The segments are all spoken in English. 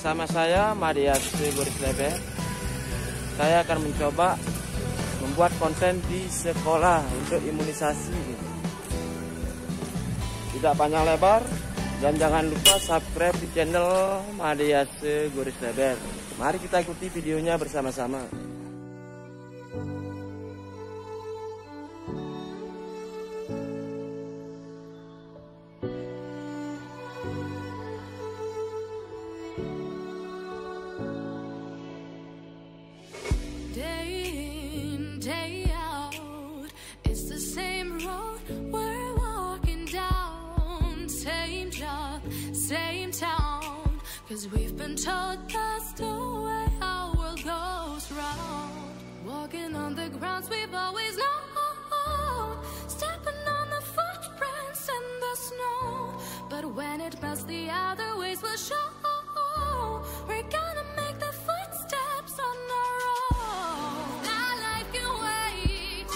bersama saya Madias Goris Leber. Saya akan mencoba membuat konten di sekolah untuk imunisasi. Tidak panjang lebar, dan jangan lupa subscribe di channel Madias Goris Leber. Mari kita ikuti videonya bersama-sama. Day out, it's the same road we're walking down, same job, same town, 'cause we've been told that's the way our world goes round. Walking on the grounds we've always known, stepping on the footprints in the snow, but when it melts the other ways will show. We're gonna make the footsteps on our own. That life can wait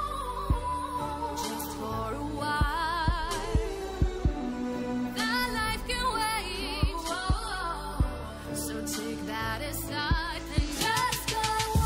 just for a while. That life can wait, so take that aside and just go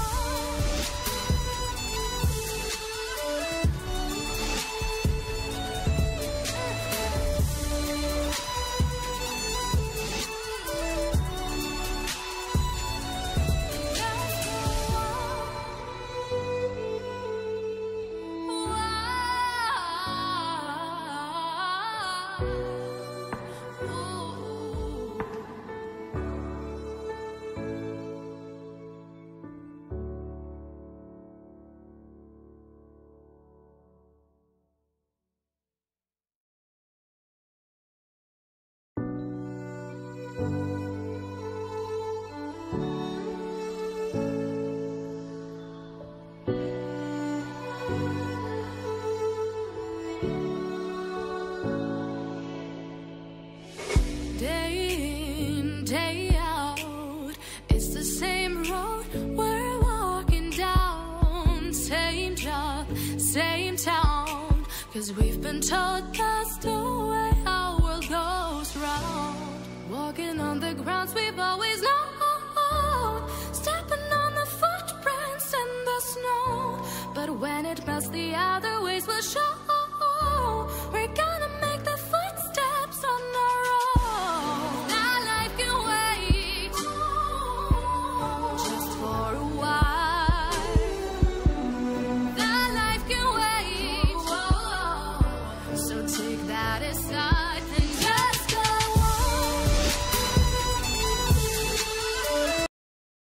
Day out, it's the same road we're walking down, same job, same town, 'cause we've been told that's the way our world goes round. Walking on the grounds we've always known, stepping on the footprints in the snow, but when it melts the other ways will show. We're gonna